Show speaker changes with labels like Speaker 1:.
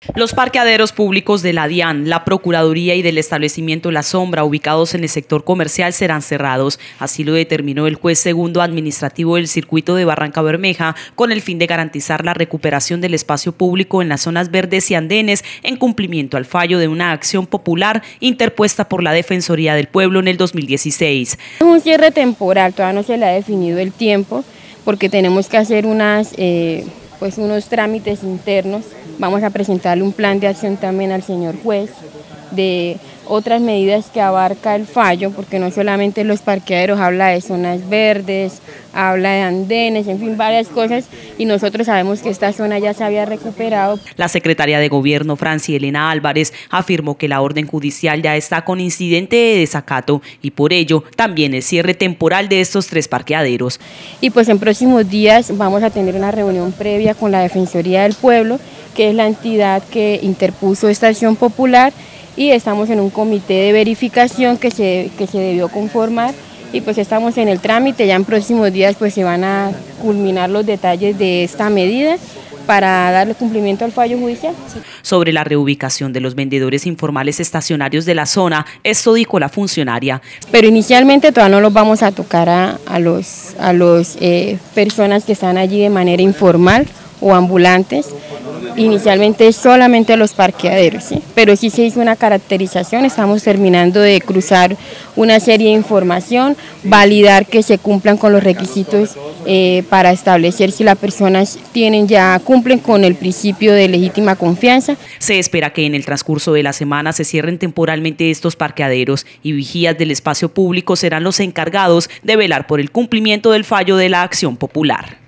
Speaker 1: Los parqueaderos públicos de la DIAN, la Procuraduría y del establecimiento La Sombra, ubicados en el sector comercial, serán cerrados. Así lo determinó el juez segundo administrativo del circuito de Barrancabermeja, con el fin de garantizar la recuperación del espacio público en las zonas verdes y andenes, en cumplimiento al fallo de una acción popular interpuesta por la Defensoría del Pueblo en el 2016.
Speaker 2: Es un cierre temporal, todavía no se le ha definido el tiempo, porque tenemos que hacer unos trámites internos. Vamos a presentarle un plan de acción también al señor juez de otras medidas que abarca el fallo, porque no solamente los parqueaderos, habla de zonas verdes, habla de andenes, en fin, varias cosas, y nosotros sabemos que esta zona ya se había recuperado.
Speaker 1: La secretaria de Gobierno, Francia Elena Álvarez, afirmó que la orden judicial ya está con incidente de desacato y por ello también el cierre temporal de estos 3 parqueaderos.
Speaker 2: Y pues en próximos días vamos a tener una reunión previa con la Defensoría del Pueblo, que es la entidad que interpuso esta acción popular, y estamos en un comité de verificación que se debió conformar, y pues estamos en el trámite. Ya en próximos días pues se van a culminar los detalles de esta medida para darle cumplimiento al fallo judicial.
Speaker 1: Sobre la reubicación de los vendedores informales estacionarios de la zona, esto dijo la funcionaria.
Speaker 2: Pero inicialmente todavía no los vamos a tocar a los personas que están allí de manera informal o ambulantes. Inicialmente solamente los parqueaderos, ¿sí? Pero sí se hizo una caracterización, estamos terminando de cruzar una serie de información, validar que se cumplan con los requisitos para establecer si las personas cumplen con el principio de legítima confianza.
Speaker 1: Se espera que en el transcurso de la semana se cierren temporalmente estos parqueaderos y vigías del espacio público serán los encargados de velar por el cumplimiento del fallo de la acción popular.